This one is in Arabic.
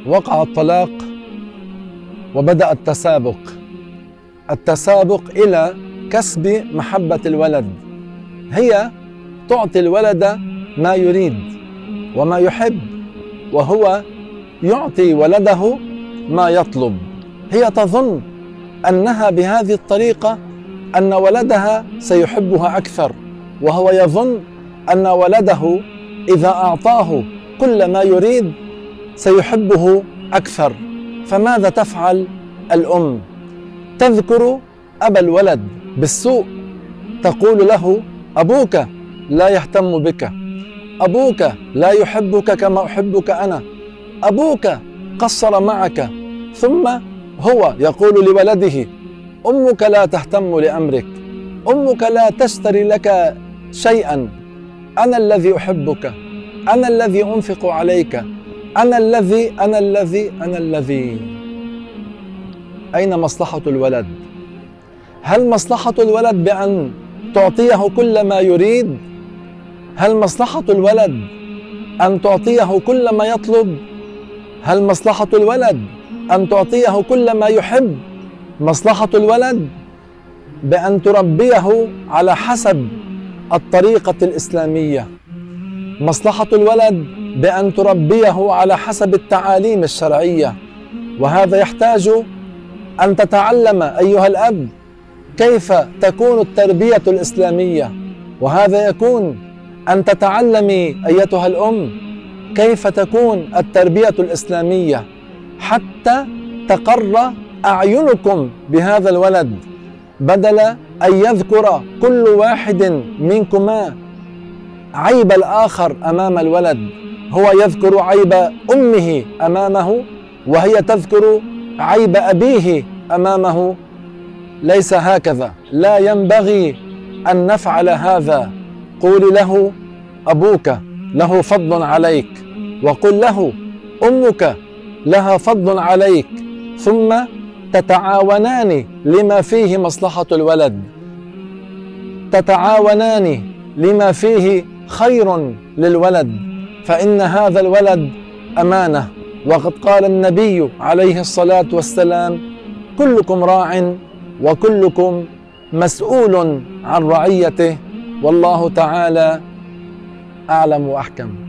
وقع الطلاق وبدأ التسابق إلى كسب محبة الولد. هي تعطي الولد ما يريد وما يحب، وهو يعطي ولده ما يطلب. هي تظن أنها بهذه الطريقة أن ولدها سيحبها أكثر، وهو يظن أن ولده إذا أعطاه كل ما يريد سيحبه أكثر. فماذا تفعل الأم؟ تذكر أبا الولد بالسوء، تقول له: أبوك لا يهتم بك، أبوك لا يحبك كما أحبك أنا، أبوك قصر معك. ثم هو يقول لولده: أمك لا تهتم لأمرك، أمك لا تشتري لك شيئا، أنا الذي أحبك، أنا الذي أنفق عليك، أنا الذي. أين مصلحة الولد؟ هل مصلحة الولد بأن تعطيه كل ما يريد؟ هل مصلحة الولد أن تعطيه كل ما يطلب؟ هل مصلحة الولد أن تعطيه كل ما يحب؟ مصلحة الولد بأن تربيه على حسب الطريقة الإسلامية، مصلحة الولد بأن تربيه على حسب التعاليم الشرعية. وهذا يحتاج أن تتعلم أيها الأب كيف تكون التربية الإسلامية، وهذا يكون أن تتعلمي أيتها الأم كيف تكون التربية الإسلامية حتى تقر أعينكم بهذا الولد، بدل أن يذكر كل واحد منكما عيب الآخر أمام الولد. هو يذكر عيب أمه أمامه، وهي تذكر عيب أبيه أمامه. ليس هكذا، لا ينبغي أن نفعل هذا. قول له: أبوك له فضل عليك، وقل له: أمك لها فضل عليك، ثم تتعاونان لما فيه مصلحة الولد، تتعاونان لما فيه خير للولد، فإن هذا الولد أمانة. وقد قال النبي عليه الصلاة والسلام: كلكم راع وكلكم مسؤول عن رعيته، والله تعالى أعلم وأحكم.